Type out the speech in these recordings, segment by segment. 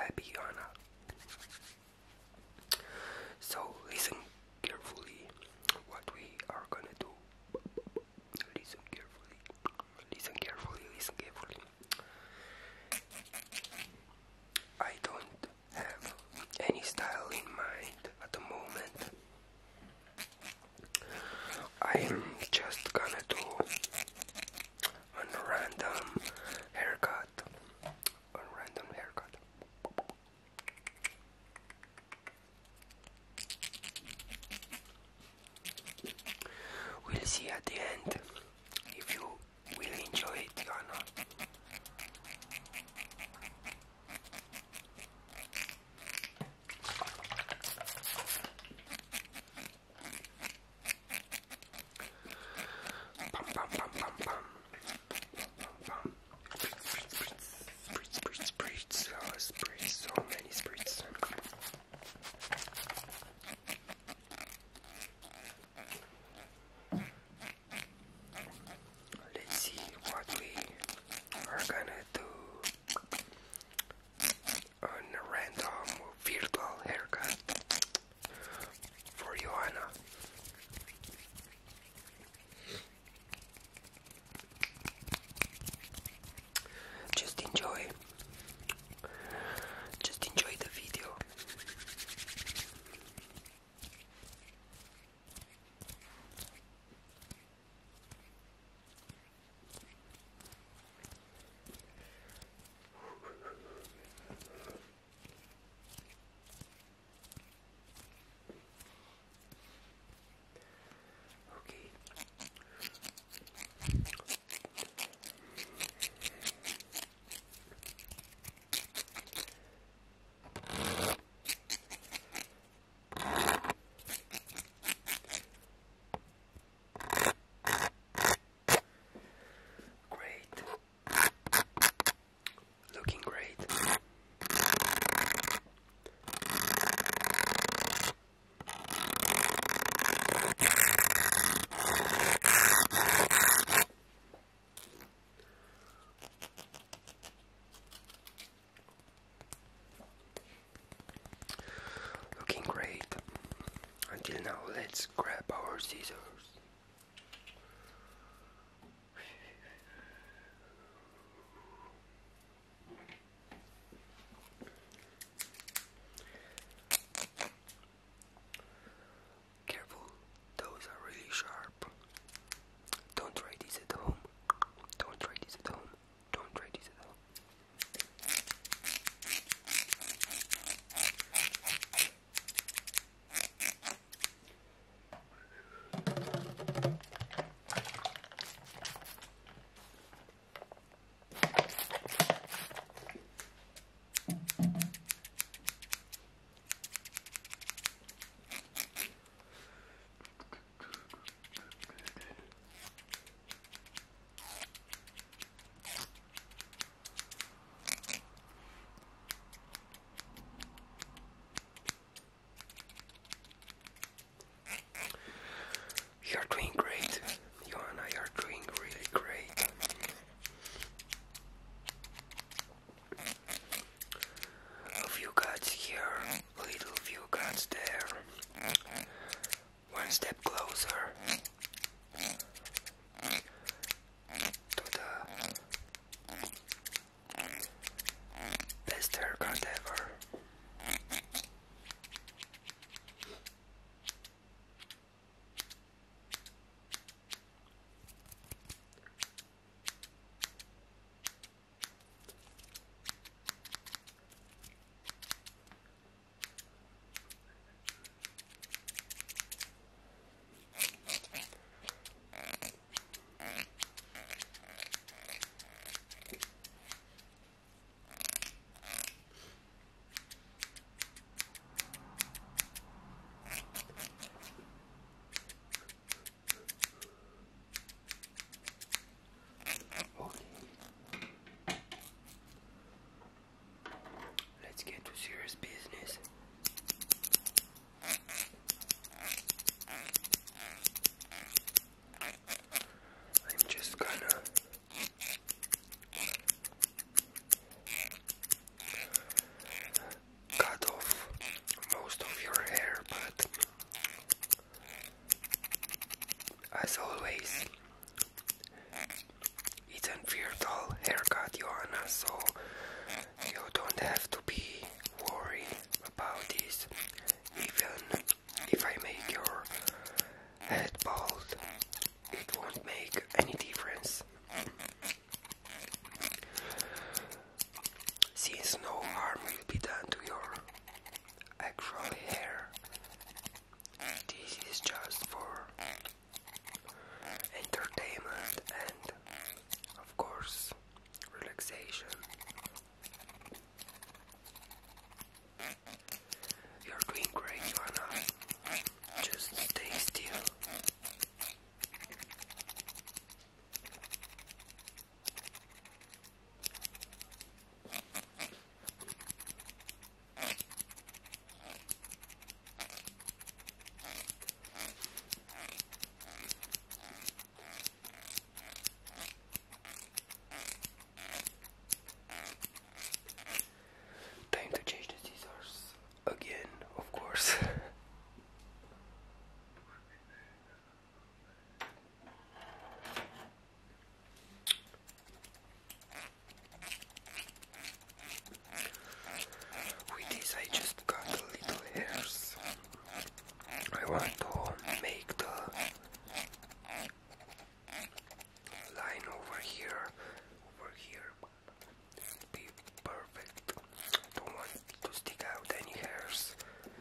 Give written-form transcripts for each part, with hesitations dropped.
happy, Yohana. So listen carefully what we are gonna do. Listen carefully. Listen carefully. Listen carefully. I don't have any style in mind at the moment. I am just gonna do a random haircut. A random haircut. We'll see at the end if you will enjoy it, Yohana. Pam pam pam pam pam. Pam. Spritz. Oh, spritz. So many spritz. Let's see what we are gonna do on a random virtual haircut for Yohana. Just enjoy the video. Okay. Great. Looking great. Looking great. Until now, let's grab our scissors. Careful, those are really sharp. Don't try this at home. Don't try this at home. Don't try this at home. You're doing great, Yohana. You're doing really great. A few cuts here, a little few cuts there. One step closer to the best haircut ever. as always, it's a virtual haircut, Yohana, so you don't have to be worried about this. Even if I make your head bald, it won't make any difference. Since no harm will be done to your actual hair, this is just for entertainment and, of course, relaxation. You're doing great, Yohana. Just stay still. Time to change the scissors again, of course. With this I just cut the little hairs. I want to make the line over here be perfect. Don't want to stick out any hairs.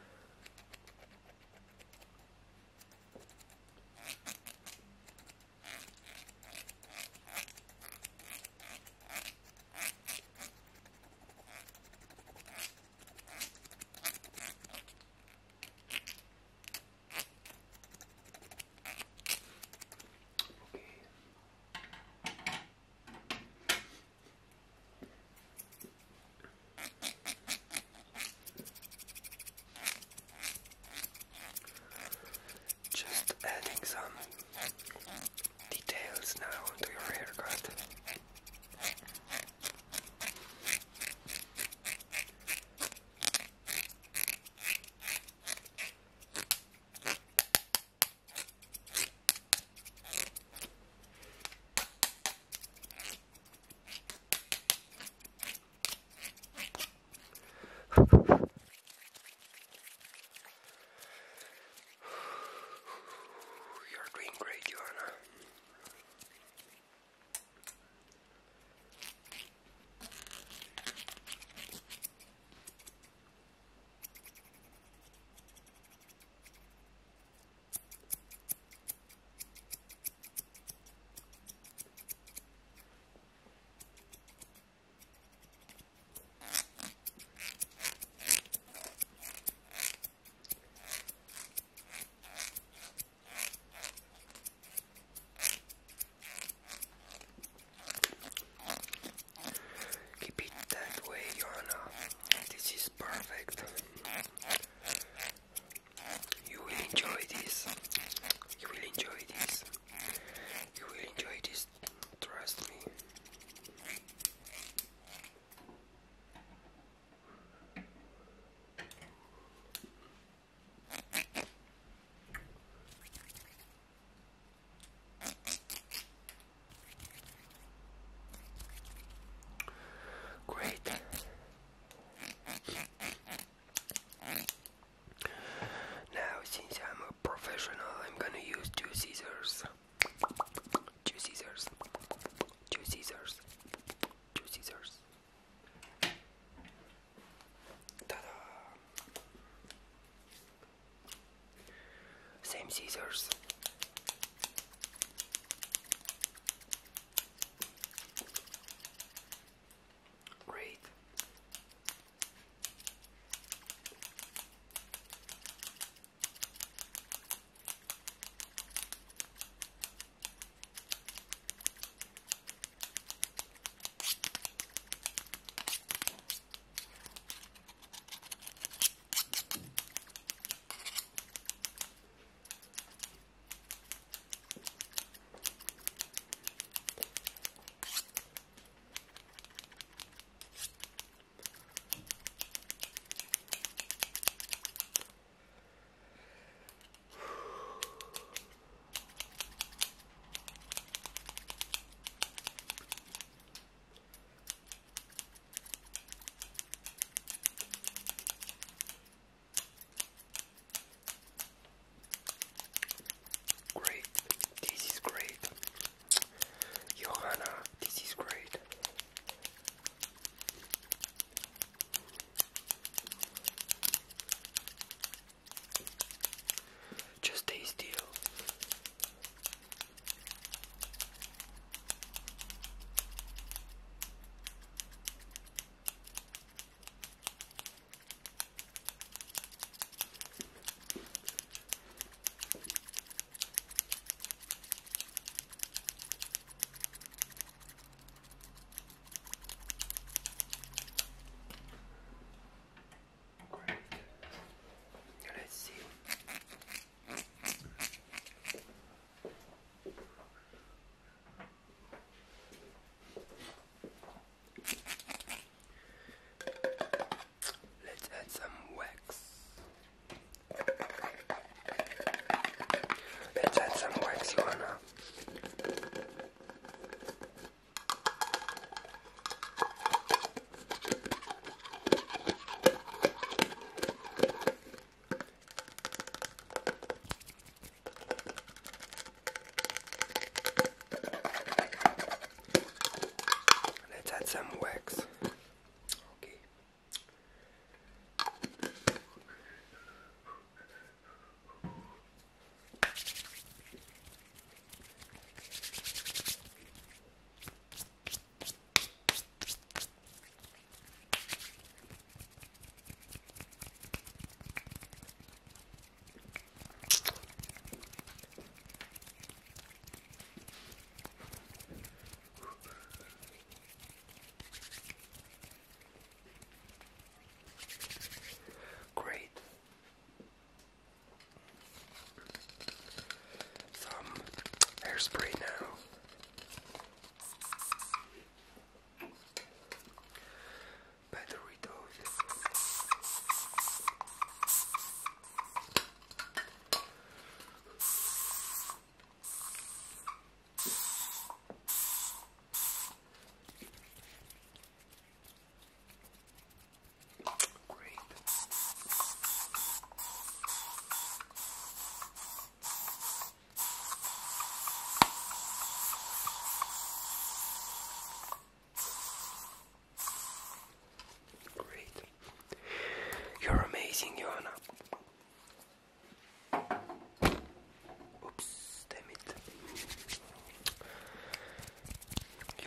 Just adding some details now to your haircut. You're doing great, Yohana. Keep it that way, Yohana. This is perfect. You will enjoy this. You will enjoy this. You will enjoy this. Trust me. Great. Now, since I'm a professional, I'm gonna use two scissors. Two scissors. Two scissors. Two scissors. Ta-da! Same scissors. Great.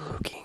looking